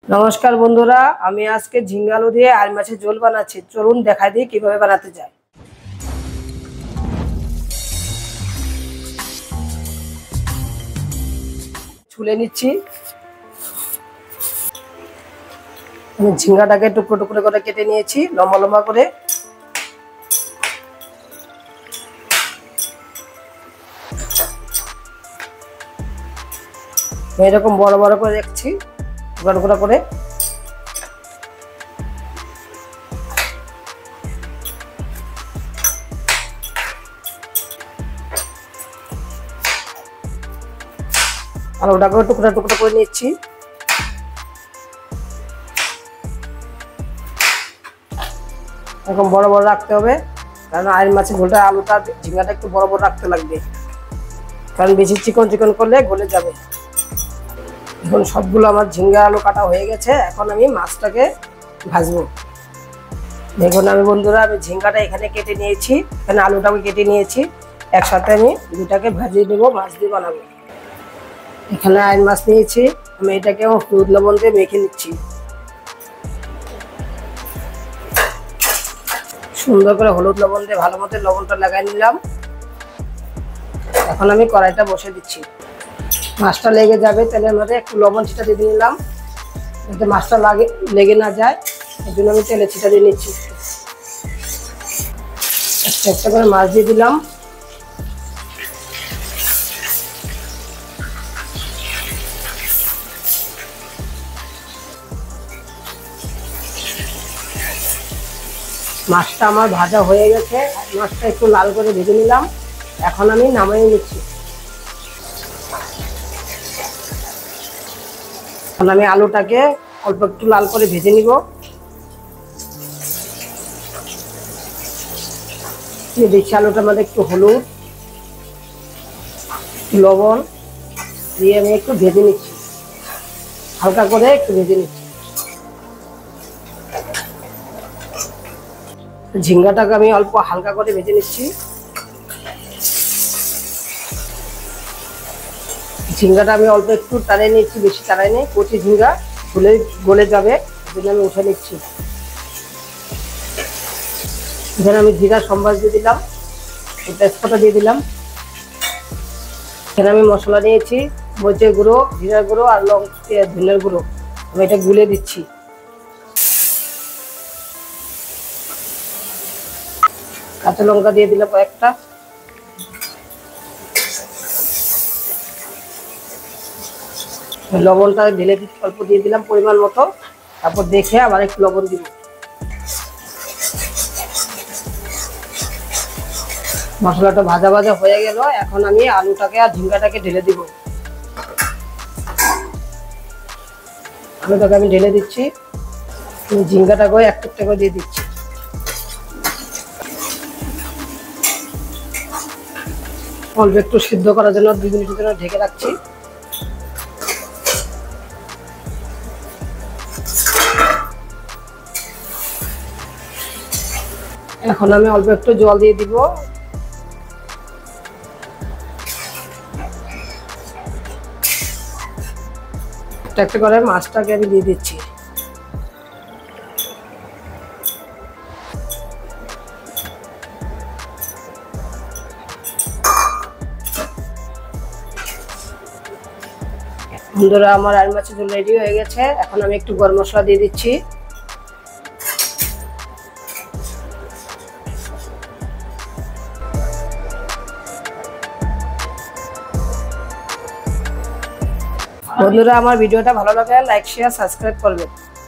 নমস্কার বন্ধুরা, আমি আজকে ঝিঙ্গা আলু দিয়ে আর মাছের ঝোল বানাচ্ছি। চলুন দেখাই দিই কিভাবে বানাতে যায়। ছুলে নিচ্ছি। আমি ঝিঙ্গাটাকে টুকরো টুকরো করে কেটে নিয়েছি লম্বা লম্বা করে। এরকম বড় বড় করে রাখছি টুকরা টুকরা করে। আর ওটাকেও টুকরা টুকরা করে নিচ্ছি। এরকম বড় বড় রাখতে হবে, কারণ আইর মাছের ঝোলটা আলুটা ঝিঙ্গাটা একটু বড় বড় রাখতে লাগবে, কারণ বেশি চিকন চিকন করলে গলে যাবে। এখন সবগুলো আমার ঝিঙ্গা আলু কাটা হয়ে গেছে। এখন আমি মাছটাকে ভাজবো। দেখুন আমি বন্ধুরা, আমি ঝিঙ্গাটা এখানে কেটে নিয়েছি, এখানে আলুটাকে কেটে নিয়েছি। একসাথে আমি দুটাকে ভাজিয়ে দেবো, মাছ দিয়ে বানাবো। এখানে আইন মাছ নিয়েছি, আমি এটাকে হলুদ লবণ দিয়ে মেখে নিচ্ছি। সুন্দর করে হলুদ লবণ দিয়ে ভালো মতো লবণটা লাগাই নিলাম। এখন আমি কড়াইটা বসে দিচ্ছি। মাছটা লেগে যাবে, তেলের মধ্যে একটু লবণ ছিটা দিয়ে নিলাম, যাতে মাছটা লেগে না যায়। এই জন্য আমি তেলে ছিটা দিয়ে নিচ্ছি। একটা একটা করে মাছ দিয়ে দিলাম। মাছটা আমার ভাজা হয়ে গেছে, মাছটা একটু লাল করে ভেজে নিলাম। এখন আমি নামিয়ে নিচ্ছি। এখন আমি আলুটাকে অল্প একটু লাল করে ভেজে নিব। দেখছি আলুটার মধ্যে একটু হলুদ লবণ দিয়ে আমি একটু ভেজে নিচ্ছি, হালকা করে একটু ভেজে নিচ্ছি। ঝিঙ্গাটাকে আমি অল্প হালকা করে ভেজে নিচ্ছি। ঝিঙ্গাটা আমি অল্প একটু টানে নিচ্ছি, বেশি টানাই নেই, কচি ঝিঙ্গা গলে যাবে, এই জন্য আমি উঠে নিচ্ছি। এখানে আমি জিরা সম্বাস দিয়ে দিলাম, তেজপাতা দিয়ে দিলাম। এখানে আমি মশলা নিয়েছি, মরিচের গুঁড়ো, জিরার গুঁড়ো আর ধনের গুঁড়ো। আমি এটা গুলে দিচ্ছি। কাঁচা লঙ্কা দিয়ে দিলাম কয়েকটা। লবণটা ঢেলে অল্প দিয়ে দিলাম পরিমাণ মতো, তারপর দেখে আবার একটু লবণ দিব। মশলাটা ভাজা ভাজা হয়ে গেল, এখন আমি আলুটাকে আর ঝিঙ্গাটাকে ঢেলে দিব। আলুটাকে আমি ঢেলে দিচ্ছি, ঝিঙ্গাটাকেও একটা একটা করে দিয়ে দিচ্ছি। অল্প একটু সিদ্ধ করার জন্য 2 মিনিটের জন্য ঢেকে রাখছি। এখন আমি অল্প একটু জল দিয়ে দিব। একটা একটা করে মাছটাকে আমি দিয়ে দিচ্ছি। বন্ধুরা, আমার আর মাছের ঝোল রেডি হয়ে গেছে। এখন আমি একটু গরম মশলা দিয়ে দিচ্ছি। বন্ধুরা, আমার ভিডিওটা ভালো লাগলে লাইক শেয়ার সাবস্ক্রাইব করবেন।